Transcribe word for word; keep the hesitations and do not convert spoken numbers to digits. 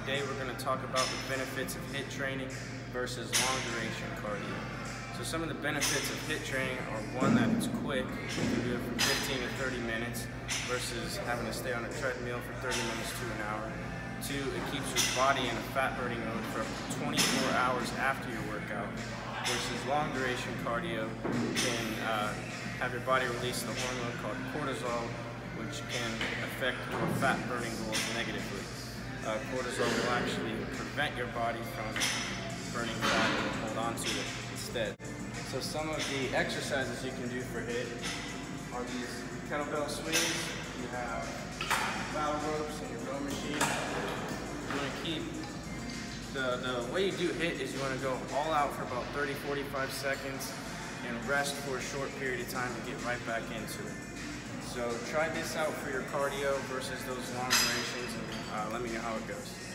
Today we're going to talk about the benefits of HIIT training versus long duration cardio. So some of the benefits of HIIT training are, one, that it's quick. You can do it for fifteen to thirty minutes versus having to stay on a treadmill for thirty minutes to an hour. Two, it keeps your body in a fat burning mode for up to twenty-four hours after your workout versus long duration cardio can uh, have your body release the hormone called cortisol, which can affect your fat burning goals negatively. Uh, cortisol will actually prevent your body from burning fat and hold on to it instead. So some of the exercises you can do for HIIT are these kettlebell swings. You have battle ropes and your row machine. You want to keep the, the way you do HIIT is you want to go all out for about thirty to forty-five seconds and rest for a short period of time and get right back into it. So try this out for your cardio versus those long durations, and uh, let me know how it goes.